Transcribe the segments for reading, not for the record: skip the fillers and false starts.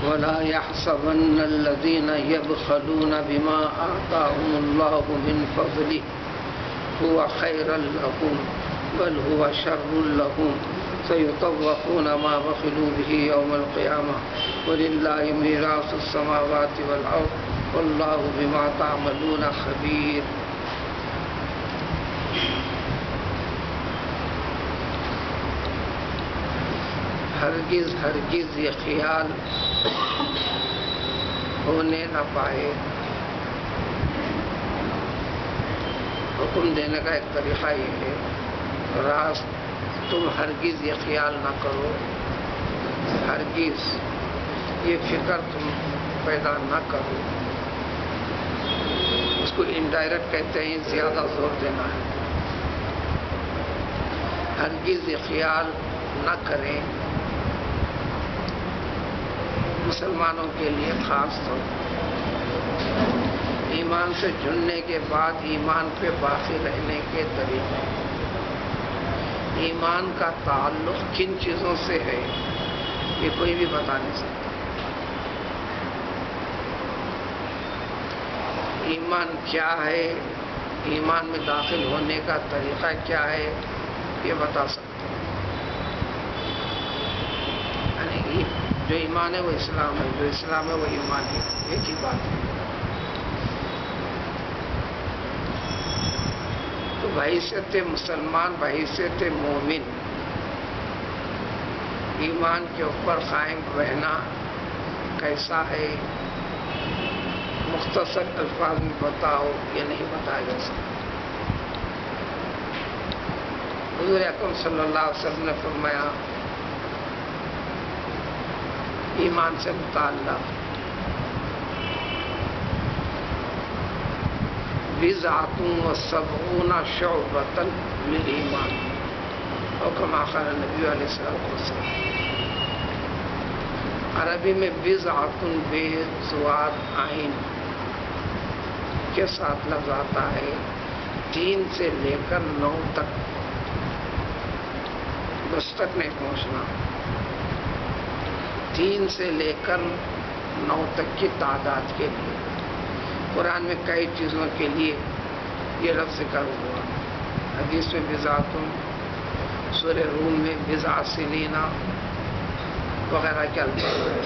ولا يحسبن الذين يبخلون بما آتاهم الله من فضله هو خيرا لهم بل هو شر لهم سيطوقون ما بخلوا به يوم القيامة ولله ميراث السماوات والأرض والله بما تعملون خبير. ہرگز ہرگز یہ خیال ہونے نہ پائے. حکم دینے کا ایک طریقہ یہ ہے راست تم ہرگز یہ خیال نہ کرو، ہرگز یہ فکر تم پیدا نہ کرو. اس کو انڈائریکٹ کہتے ہیں زیادہ زور دینا ہے. ہرگز یہ خیال نہ کریں مسلمانوں کے لیے خاص طور ایمان سے جڑنے کے بعد ایمان پہ باقی رہنے کے طریقے. ایمان کا تعلق کن چیزوں سے ہے یہ کوئی بھی بتا نہیں سکتا. ایمان کیا ہے، ایمان میں داخل ہونے کا طریقہ کیا ہے یہ بتا سکتے ہیں. یعنی جو ایمان ہے وہ اسلام ہے، جو اسلام ہے وہ ایمان ہے، ایک ہی بات ہے. تو بحیثیت مسلمان، بحیثیت مومن ایمان کے اوپر قائم رہنا کیسا ہے مختصر الفاظ میں بتاؤ یہ نہیں بتایا جا سکتا. حضور اکرم صلی اللہ علیہ وسلم نے فرمایا ایمان سے متعلق بضعۃ وسبعون شعبۃ من ایمان اور کما قال نبی علیہ الصلوۃ والسلام. عربی میں بضعۃ بے زواد عین کے ساتھ لفظ آتا ہے 3 سے لے کر 9 تک. 10 تک نہیں پہنچنا، 3 سے لے کر 9 تک کی تعداد کے لیے. قرآن میں کئی چیزوں کے لیے یہ لفظ ذکر ہوا. حدیث میں بضعۃ، سورہ روم میں بضع سنین وغیرہ کے الفاظ ہیں.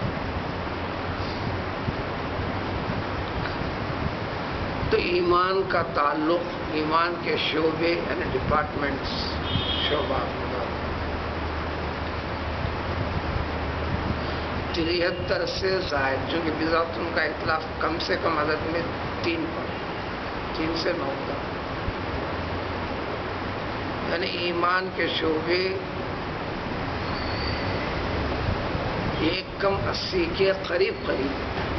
تو ایمان کا تعلق ایمان کے شعبے یعنی ڈپارٹمنٹس، شعبہ 73 سے زائد، چونکہ بضعۃ کا اطلاق کم سے کم عدد میں 3 پر 3 سے 9 تک. یعنی ایمان کے شعبے 180 کے قریب قریب.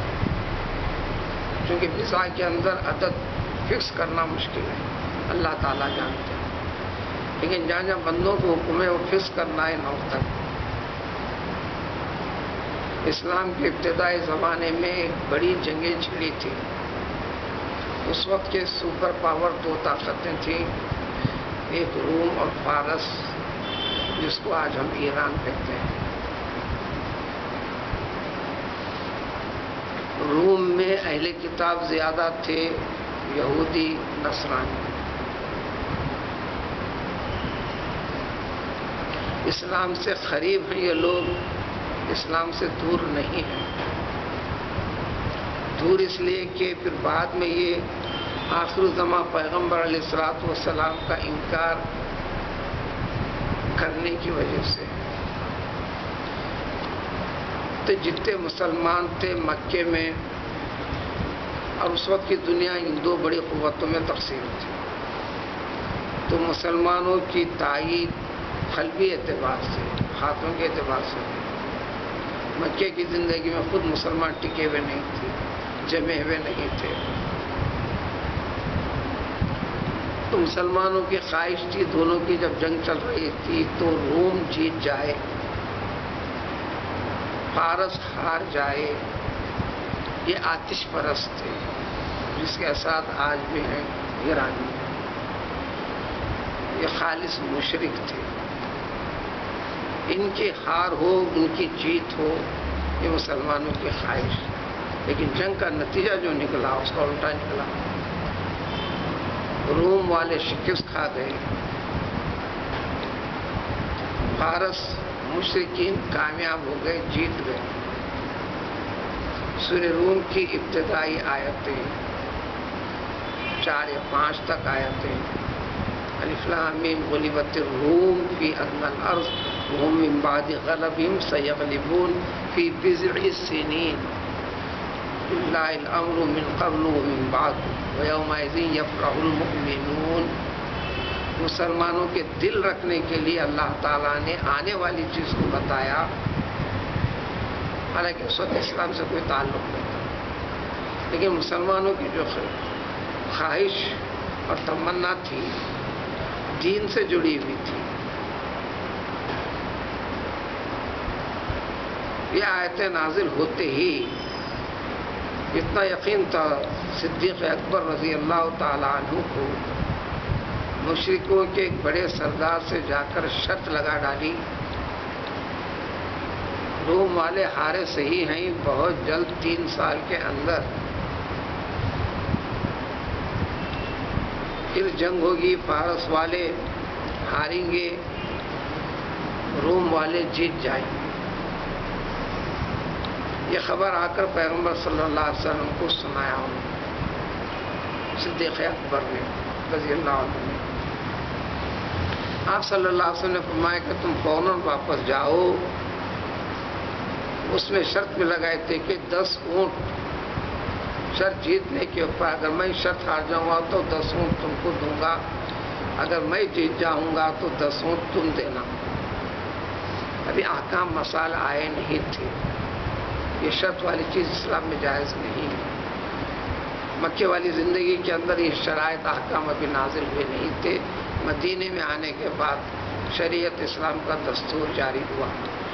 چونکہ بضع کے اندر عدد فکس کرنا مشکل ہے، اللہ تعالیٰ جانتے ہیں. لیکن جہاں جہاں بندوں کو حکم ہے وہ فکس کرنا ہے 9 تک. اسلام کے ابتدائی زمانے میں ایک بڑی جنگیں چھڑی تھی. اس وقت کے سپر پاور 2 طاقتیں تھیں، ایک روم اور فارس، جس کو آج ہم ایران کہتے ہیں. روم میں اہل کتاب زیادہ تھے، یہودی نصرانی. اسلام سے قریب ہیں یہ لوگ، اسلام سے دور نہیں ہیں. دور اس لیے کہ پھر بعد میں یہ آخر الزماں پیغمبر علیہ الصلوۃ والسلام کا انکار کرنے کی وجہ سے. تو جتنے مسلمان تھے مکے میں اور اس وقت کی دنیا ان 2 بڑی قوتوں میں تقسیم تھی. تو مسلمانوں کی تائید قلبی اعتبار سے، ہاتھوں کے اعتبار سے، مکے کی زندگی میں خود مسلمان ٹکے ہوئے نہیں تھے، جمے ہوئے نہیں تھے. تو مسلمانوں کی خواہش تھی دونوں کی جب جنگ چل رہی تھی تو روم جیت جائے، فارس ہار جائے. یہ آتش پرست تھے جس کے اثرات آج بھی ہیں ایران میں. یہ خالص مشرک تھے. ان کی ہار ہو ان کی جیت ہو یہ مسلمانوں کی خواہش، لیکن جنگ کا نتیجہ جو نکلا اس کا الٹا نکلا۔ روم والے شکست کھا گئے، فارس مشرکین کامیاب ہو گئے، جیت گئے۔ سورہ روم کی ابتدائی آیتیں 4 یا 5 تک آیتیں، الف لام میم غلبت الروم فی ادنی الارض وهم من بعد غلبهم سیغلبون فی بضع سنین للہ الامر من قبل ومن بعد ویومئذ یفرح المؤمنون۔ مسلمانوں کے دل رکھنے کے لیے اللہ تعالیٰ نے آنے والی چیز کو بتایا، حالانکہ اس وقت اسلام سے کوئی تعلق نہیں تھا، لیکن مسلمانوں کی جو خواہش اور تمنا تھی دین سے جڑی ہوئی تھی۔ یہ آیتیں نازل ہوتے ہی اتنا یقین تھا صدیق اکبر رضی اللہ تعالی عنہ کو، مشرکوں کے ایک بڑے سردار سے جا کر شرط لگا ڈالی، روم والے ہارے صحیح ہیں، بہت جلد 3 سال کے اندر پھر جنگ ہوگی، فارس والے ہاریں گے، روم والے جیت جائیں گے۔ یہ خبر آ کر پیغمبر صلی اللہ علیہ وسلم کو سنایا انہوں صدیق اکبر نے رضی اللہ عنہ نے۔ آپ صلی اللہ علیہ وسلم نے فرمایا کہ تم فوراً واپس جاؤ۔ اس میں شرط بھی لگائے تھے کہ 10 اونٹ شرط جیتنے کے اوپر، اگر میں شرط ہار جاؤں گا تو 10 اونٹ تم کو دوں گا، اگر میں جیت جاؤں گا تو 10 اونٹ تم دینا۔ ابھی احکام مسائل آئے نہیں تھے، یہ شرط والی چیز اسلام میں جائز نہیں ہے۔ مکے والی زندگی کے اندر یہ شرائط احکام ابھی نازل ہوئے نہیں تھے، مدینے میں آنے کے بعد شریعت اسلام کا دستور جاری ہوا۔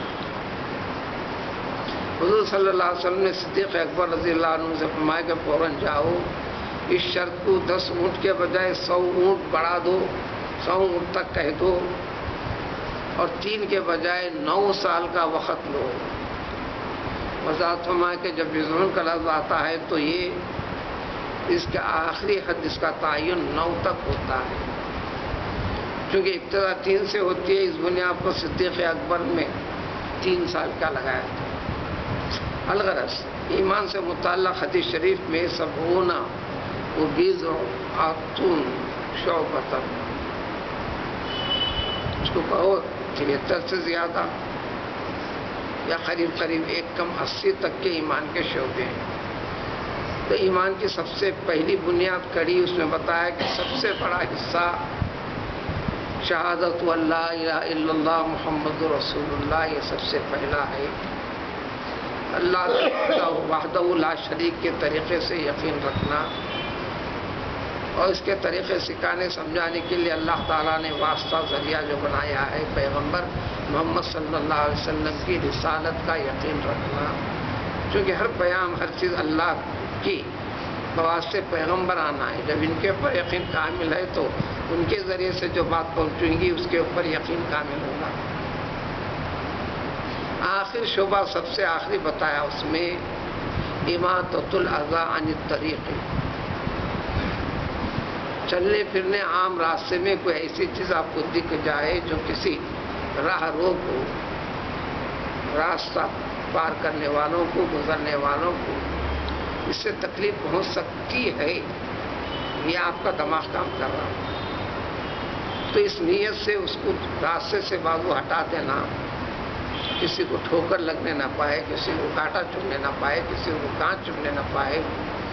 حضور صلی اللہ علیہ وسلم نے صدیق اکبر رضی اللہ عنہ سے فرمایا کہ فوراً جاؤ، اس شرط کو 10 اونٹ کے بجائے 100 اونٹ بڑھا دو، 100 اونٹ تک کہہ دو، اور 3 کے بجائے 9 سال کا وقت لو۔ وضاحت فرمایا کہ جب بزعم کا لفظ آتا ہے تو یہ اس کا آخری حد، اس کا تعین 9 تک ہوتا ہے، چونکہ ابتدا 3 سے ہوتی ہے، اس بنیاد پر صدیق اکبر میں 3 سال کا لگایا تھا۔ الغرض ایمان سے متعلق حدیث شریف میں 70 و 20 شعبۃ، اس کو کہو 73 سے زیادہ یا قریب قریب 1 کم 80 تک کے ایمان کے شعبے ہیں۔ تو ایمان کی سب سے پہلی بنیاد کڑی اس میں بتایا کہ سب سے بڑا حصہ شہادت اللہ الہ الا اللہ محمد رسول اللہ، یہ سب سے پہلا ہے۔ اللہ وحدہ لا شریک کے طریقے سے یقین رکھنا، اور اس کے طریقے سکھانے سمجھانے کے لیے اللہ تعالیٰ نے واسطہ ذریعہ جو بنایا ہے پیغمبر محمد صلی اللہ علیہ وسلم کی رسالت کا یقین رکھنا، چونکہ ہر پیام ہر چیز اللہ کی بواسطے پیغمبر آنا ہے۔ جب ان کے اوپر یقین کامل ہے تو ان کے ذریعے سے جو بات پہنچیں گی اس کے اوپر یقین کامل ہوگا۔ آخر شعبہ سب سے آخری بتایا اس میں اماطۃ الاذی عن الطریق، چلنے پھرنے عام راستے میں کوئی ایسی چیز آپ کو دکھ جائے جو کسی راہ رو کو، راستہ پار کرنے والوں کو، گزرنے والوں کو اس سے تکلیف پہنچ سکتی ہے، یہ آپ کا دماغ کام کر رہا ہے، تو اس نیت سے اس کو راستے سے بازو ہٹا دینا، کسی کو ٹھوکر لگنے نہ پائے، کسی کو کانٹا چبھنے نہ پائے، کسی کو کانچ چبھنے نہ پائے۔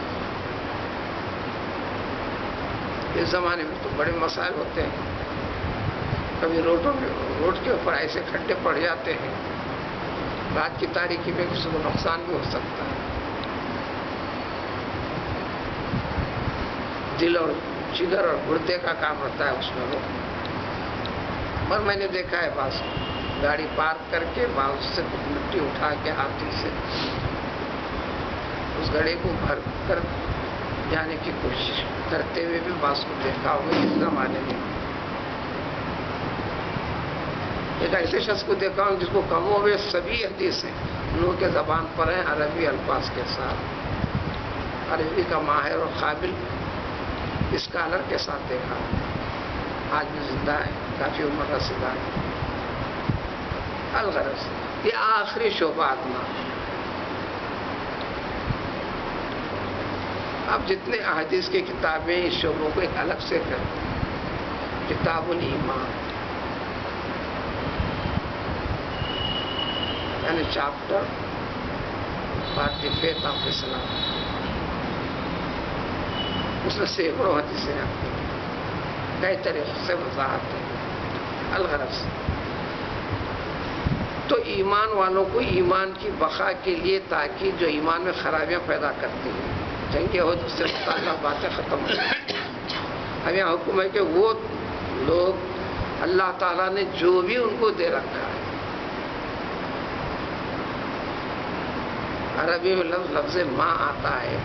اس زمانے میں تو بڑے مسائل ہوتے ہیں، کبھی روڈ کے اوپر ایسے کھڈے پڑ جاتے ہیں، رات کی تاریکی میں کسی کو نقصان بھی ہو سکتا ہے۔ دل اور جگر اور گردے کا کام رہتا ہے اس میں وہ، اور میں نے دیکھا ہے بعض گاڑی پارک کر کے بعض سے مٹی اٹھا کے ہاتھی سے اس گڑھے کو بھر کر جانے کی کوشش کرتے ہوئے بھی بعض کو دیکھا ہوگا اس زمانے میں۔ ایک ایسے شخص کو دیکھا ہوں جس کو کم و بیش سبھی حدیثیں نو کے زبان پر ہیں عربی الفاظ کے ساتھ، عربی کا ماہر اور قابل اسکالر کے ساتھ دیکھا، آج بھی زندہ ہے، کافی عمر رسیدہ ہے۔ الغرض یہ آخری شعبہ آدما۔ اب جتنے احادیث کی کتابیں اس شعبوں کو ایک الگ سے کرتے ہیں، کتاب الایمان یعنی chapter part the faith of Islam, اس میں سینکڑوں حدیثیں آتی ہیں، کئی طریقوں سے وضاحت ہے۔ الغرض تو ایمان والوں کو ایمان کی بقا کے لیے، تاکہ جو ایمان میں خرابیاں پیدا کرتی ہیں، جنگ عہد سے متعلق باتیں ختم ہو جائیں۔ اب یہاں حکم ہے کہ وہ لوگ اللہ تعالیٰ نے جو بھی ان کو دے رکھا ہے، عربی میں لفظ ماں آتا ہے،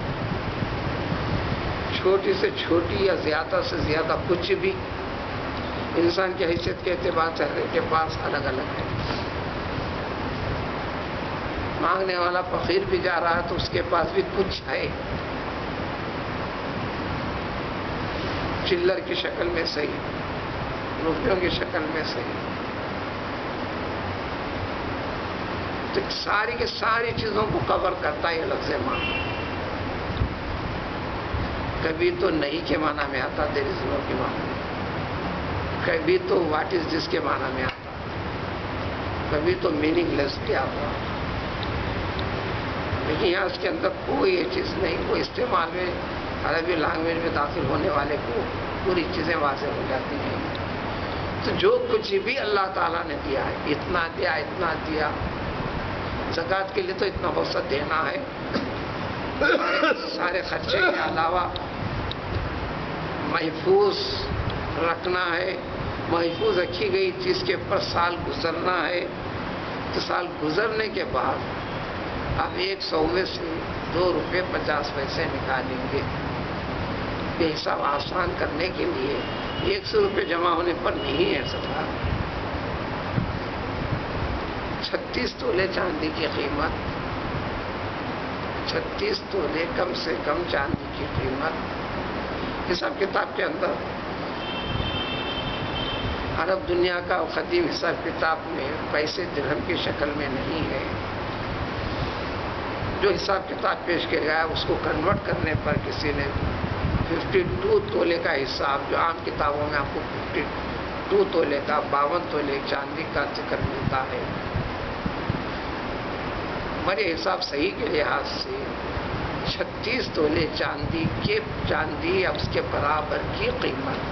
چھوٹی سے چھوٹی یا زیادہ سے زیادہ کچھ بھی، انسان کی حیثیت کے اعتبار سے ہر ایک کے پاس الگ الگ ہے۔ مانگنے والا فقیر بھی جا رہا ہے تو اس کے پاس بھی کچھ ہے، چلر کی شکل میں صحیح، روپیوں کی شکل میں صحیح، تو ساری کی ساری چیزوں کو کور کرتا ہے یہ لفظ ماں۔ کبھی تو نہیں کے معنی میں آتا، دیر از نو کے معنی میں، کبھی تو واٹ از دس کے معنی میں آتا، کبھی تو میننگ لیس بھی آتا، لیکن یہاں اس کے اندر کوئی یہ چیز نہیں، کوئی استعمال میں عربی لینگویج میں داخل ہونے والے کو پوری چیزیں واضح ہو جاتی ہیں۔ تو جو کچھ بھی اللہ تعالیٰ نے دیا ہے، اتنا دیا اتنا دیا، زکوٰۃ کے لیے تو اتنا بہت سا دینا ہے، سارے خرچے کے علاوہ محفوظ رکھنا ہے، محفوظ رکھی گئی چیز کے اوپر سال گزرنا ہے، تو سال گزرنے کے بعد اب 100 میں سے 2 روپے 50 پیسے نکالیں گے۔ یہ حساب آسان کرنے کے لیے 100 روپے جمع ہونے پر نہیں ہے سکتا۔ 36 تولے چاندی کی قیمت، 36 تولے کم سے کم چاندی کی قیمت، حساب کتاب کے اندر عرب دنیا کا قدیم حساب کتاب میں پیسے درہم کی شکل میں نہیں ہے۔ جو حساب کتاب پیش کیا گیا اس کو کنورٹ کرنے پر کسی نے 52 تولے کا حساب، جو عام کتابوں میں آپ کو 52 تولے کا 52 تولے چاندی کا ذکر ملتا ہے، ہمارے حساب صحیح کے لحاظ سے 36 تولے چاندی کے چاندی اب اس کے برابر کی قیمت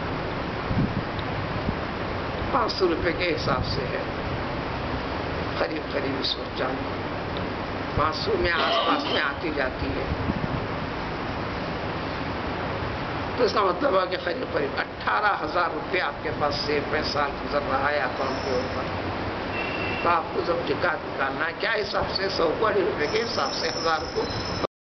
500 روپے کے حساب سے ہے، قریب قریب اس وقت چاندی 500 میں آس پاس میں آتی جاتی ہے۔ تو اس کا مطلب ہے کہ قریب قریب 18,000 روپے آپ کے پاس سیب میں سال گزر رہا ہے اکاؤنٹ کے اوپر، تو آپ کو جب زکوٰۃ نکالنا ہے کیا حساب سے 100 روپے کے حساب سے 1000 کو